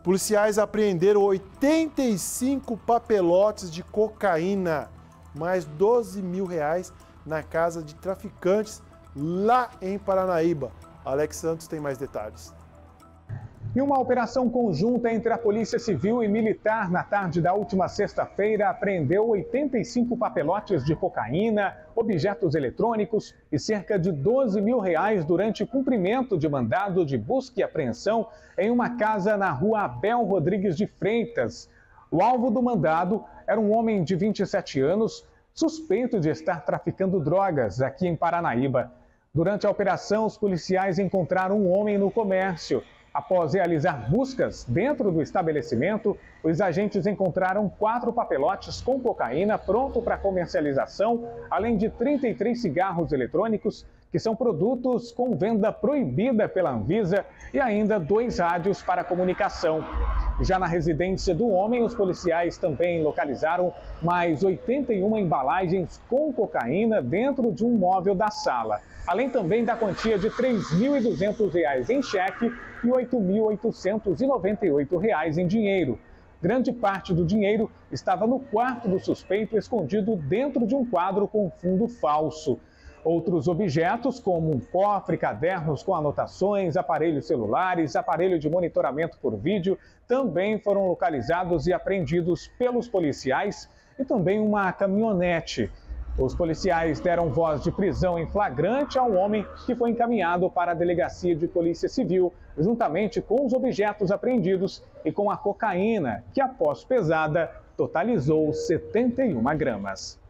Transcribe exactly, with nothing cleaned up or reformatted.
Policiais apreenderam oitenta e cinco papelotes de cocaína, mais doze mil reais na casa de traficantes lá em Paranaíba. Alex Santos tem mais detalhes. Em uma operação conjunta entre a Polícia Civil e Militar, na tarde da última sexta-feira, apreendeu oitenta e cinco papelotes de cocaína, objetos eletrônicos e cerca de doze mil reais durante cumprimento de mandado de busca e apreensão em uma casa na rua Abel Rodrigues de Freitas. O alvo do mandado era um homem de vinte e sete anos, suspeito de estar traficando drogas aqui em Paranaíba. Durante a operação, os policiais encontraram um homem no comércio. Após realizar buscas dentro do estabelecimento, os agentes encontraram quatro papelotes com cocaína pronto para comercialização, além de trinta e três cigarros eletrônicos, que são produtos com venda proibida pela Anvisa, e ainda dois rádios para comunicação. Já na residência do homem, os policiais também localizaram mais oitenta e uma embalagens com cocaína dentro de um móvel da sala, além também da quantia de três mil e duzentos reais em cheque e oito mil oitocentos e noventa e oito reais em dinheiro. Grande parte do dinheiro estava no quarto do suspeito, escondido dentro de um quadro com fundo falso. Outros objetos, como um cofre, cadernos com anotações, aparelhos celulares, aparelho de monitoramento por vídeo, também foram localizados e apreendidos pelos policiais, e também uma caminhonete. Os policiais deram voz de prisão em flagrante ao homem, que foi encaminhado para a Delegacia de Polícia Civil, juntamente com os objetos apreendidos e com a cocaína, que após pesada, totalizou setenta e uma gramas.